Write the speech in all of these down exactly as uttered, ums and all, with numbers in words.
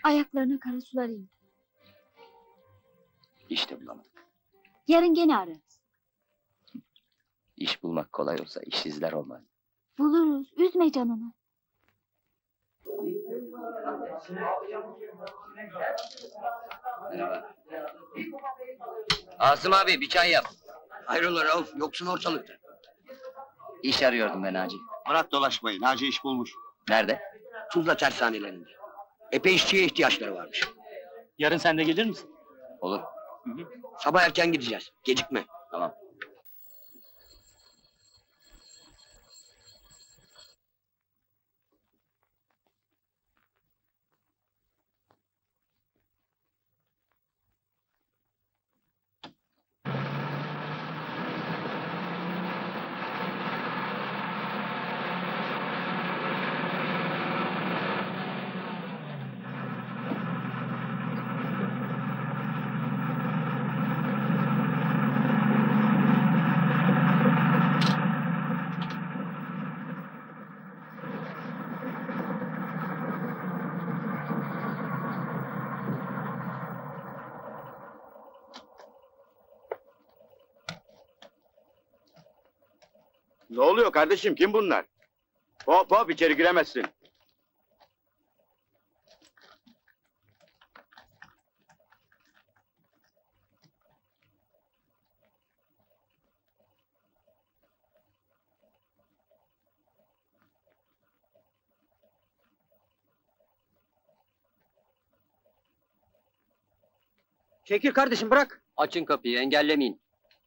Ayaklarına kara sular indi. İşte bulamadık. Yarın gene ararız. İş bulmak kolay olsa işsizler olmaz. Buluruz, üzme canını. Merhaba. Asım abi bir çay yap. Hayrola Rauf, yoksun ortalıkta. İş arıyordum ben Naci. Bırak dolaşmayı, Naci iş bulmuş. Nerede? Tuzla tersanelerinde. Epey işçiye ihtiyaçları varmış. Yarın sen de gelir misin? Olur. Sabah erken gideceğiz, gecikme. Tamam. Ne oluyor kardeşim, kim bunlar? Hop hop, içeri giremezsin. Çekil kardeşim, bırak. Açın kapıyı, engellemeyin.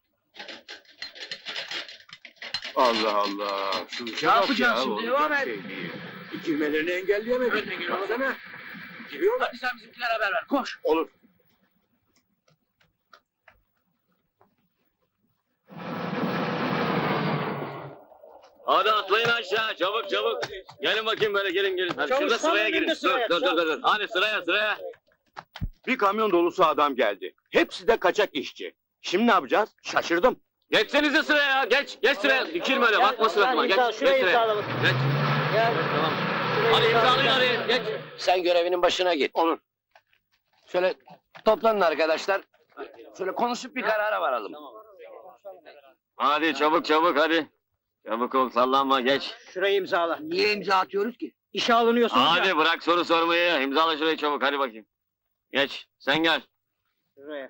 Allah Allah, şu işe Ne bak yapacağız ya, şimdi, olacak devam et. şey değil. Girmelerini engelleyemedik. Baksana. Giriyorlar. Hadi sen bizimkilere haber ver, koş. Olur. Hadi atlayın aşağı, çabuk çabuk. Gelin bakayım böyle, gelin gelin. Hadi Çavuş, şurada tam sıraya girin. önünde Dur, sıraya, dur, dur, dur, dur. Hadi sıraya, sıraya. Bir kamyon dolusu adam geldi. Hepsi de kaçak işçi. Şimdi ne yapacağız? Şaşırdım. Geçsenize sıraya, geç, geç sıraya. Dikilme öyle, bakma suratıma. Geç, geç sıraya. Geç. Tamam. Hadi imzalayın hadi, geç. Sen görevinin başına git. Olur. Şöyle toplanın arkadaşlar. Şöyle konuşup bir karara varalım. Hadi çabuk çabuk hadi. Çabuk ol, sallanma, geç. Şurayı imzala. Niye imza atıyoruz ki? İşe alınıyorsunuz Hadi ya. bırak soru sormayı, imzala şurayı çabuk, hadi bakayım. Geç, sen gel. Şuraya.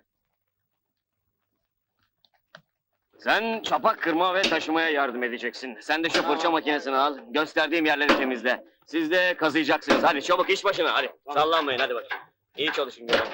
Sen çapak kırma ve taşımaya yardım edeceksin. Sen de şu fırça makinesini al, gösterdiğim yerleri temizle. Siz de kazıyacaksınız. Hadi çabuk iş başına, hadi. Sallanmayın, hadi bakayım. İyi çalışın, görün.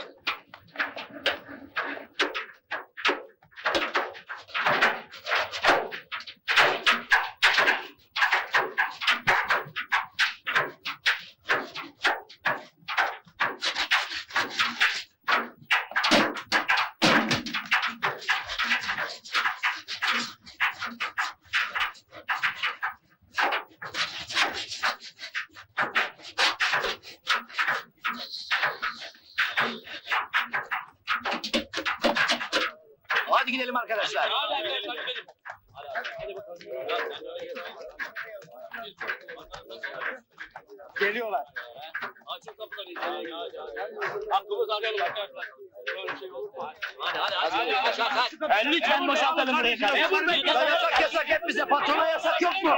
Hadi gidelim arkadaşlar. Geliyorlar. Açın kapıları. Hakkımızı arayalım arkadaşlar. Böyle şey olur mu? Hadi hadi hadi. Hadi hadi. Ben lütfen boşaltalım burayı kardeşim. Yasak yasak hep bize. Patrona yasak yok mu?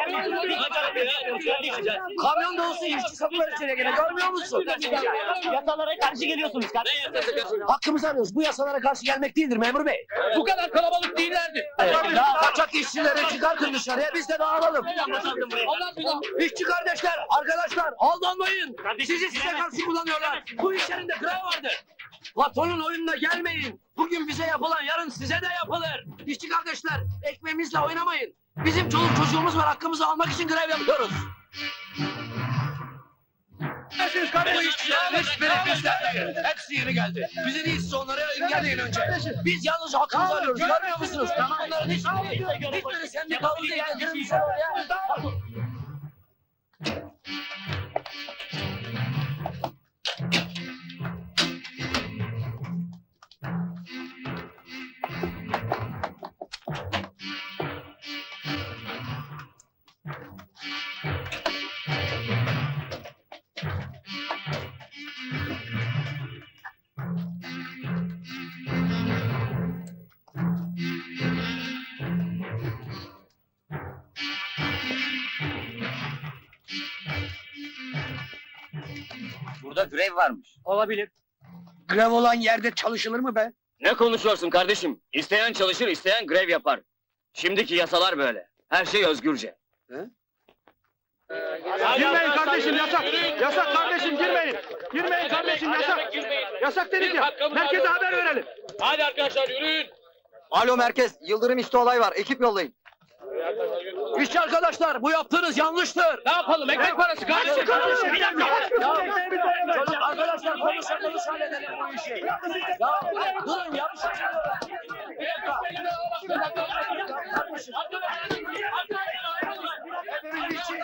Kamyon dolusu işçi saplar içeri gene. Görmüyor musun? Yasalara karşı geliyorsunuz kardeşim. Hakkımızı arıyoruz. Bu yasalara karşı gelmek değildir memur bey. Bu kadar kalabalık değillerdi. Ya kaçak işçileri çıkartın dışarıya, biz de dağılalım. İşçi kardeşler, arkadaşlar aldanmayın. Sizi size karşı kullanıyorlar. Bu iş yerinde grev vardır. Patronun oyununa gelmeyin. Bugün bize yapılan yarın size de yapılır. İşçi kardeşler, ekmeğimizle oynamayın. Bizim çoluk çocuğumuz var, hakkımızı almak için grev yapıyoruz. Bu işçilerin hiçbiri bizden değil. Hepsi yeni geldi. Bizi değil, siz onları engelleyin önce. Biz yalnızca hakkımızı arıyoruz, görmüyor musunuz? Onların hiçbiri, hiçbiri sendikalı değil. Gelin ya. grev varmış. Olabilir. Grev olan yerde çalışılır mı be? Ne konuşuyorsun kardeşim? İsteyen çalışır, isteyen grev yapar. Şimdiki yasalar böyle. Her şey özgürce. Girmeyin kardeşim yasak. Yasak kardeşim girmeyin. Girmeyin kardeşim yasak. Yasak dedik ya. Merkeze haber verelim. Hadi arkadaşlar yürüyün. Alo merkez, Yıldırım İşte olay var. Ekip yollayın. İşçi arkadaşlar, bu yaptığınız yanlıştır. Ne yapalım? Ekmek parası kardeşim. kardeşim, Bir dakika. Çocuk arkadaşlar konuşa konuşa halledelim bu işi. Ya durun yanlış anlıyorlar. Bir dakika. Kardeşim. Hepimiz işçiyiz.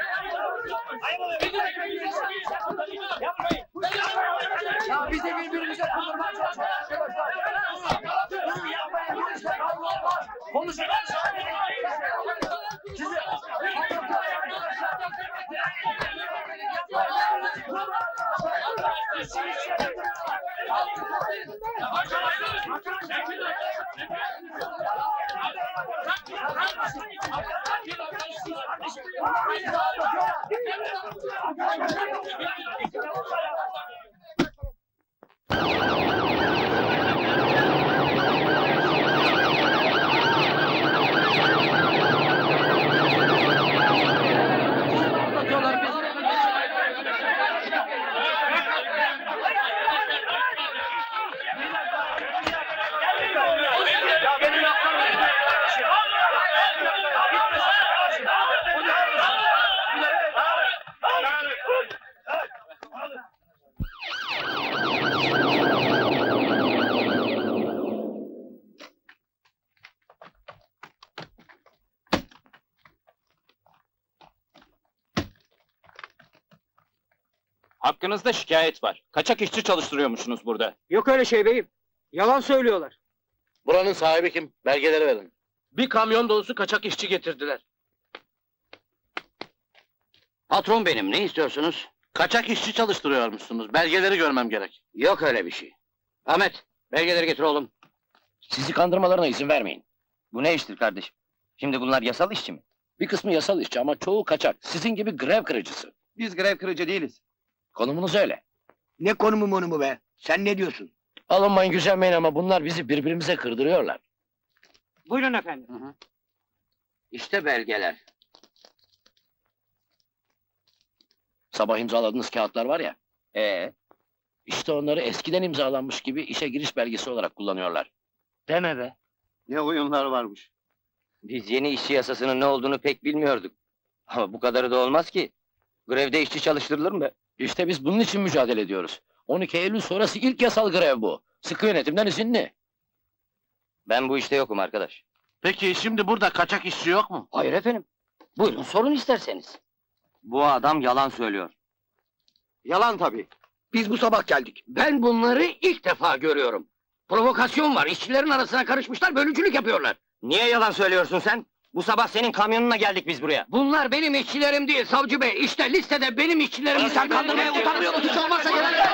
Ya bizi birbirimize kurdurmaya çalışıyor arkadaşlar. Durun yapmayın bu işte kavga olmaz. Konuşun. Sizi... Hakkınızda şikayet var. Kaçak işçi çalıştırıyormuşsunuz burada. Yok öyle şey beyim. Yalan söylüyorlar. Buranın sahibi kim? Belgeleri verin. Bir kamyon dolusu kaçak işçi getirdiler. Patron benim, ne istiyorsunuz? Kaçak işçi çalıştırıyormuşsunuz. Belgeleri görmem gerek. Yok öyle bir şey. Ahmet, belgeleri getir oğlum. Sizi kandırmalarına izin vermeyin. Bu ne iştir kardeşim? Şimdi bunlar yasal işçi mi? Bir kısmı yasal işçi ama çoğu kaçak. Sizin gibi grev kırıcısı. Biz grev kırıcı değiliz. Konumunuz öyle. Ne konumu monumu be? Sen ne diyorsun? Alınmayın gücenmeyin ama bunlar bizi birbirimize kırdırıyorlar. Buyurun efendim. İşte belgeler. Sabah imzaladığınız kağıtlar var ya. Ee, İşte onları eskiden imzalanmış gibi işe giriş belgesi olarak kullanıyorlar. deme be. Ne oyunlar varmış. Biz yeni işçi yasasının ne olduğunu pek bilmiyorduk. Ama bu kadarı da olmaz ki. Grevde işçi çalıştırılır mı? İşte biz bunun için mücadele ediyoruz. on iki Eylül sonrası ilk yasal grev bu. Sıkı yönetimden izinli. Ben bu işte yokum arkadaş. Peki şimdi burada kaçak işçi yok mu? Hayır efendim. Buyurun sorun isterseniz. Bu adam yalan söylüyor. Yalan tabii. Biz bu sabah geldik. Ben bunları ilk defa görüyorum. Provokasyon var, işçilerin arasına karışmışlar, bölücülük yapıyorlar. Niye yalan söylüyorsun sen? Bu sabah senin kamyonuna geldik biz buraya. Bunlar benim işçilerim değil savcı bey. İşte listede benim işçilerimi sen kandırmaya utanmıyor musun? Hiç olmazsa gelen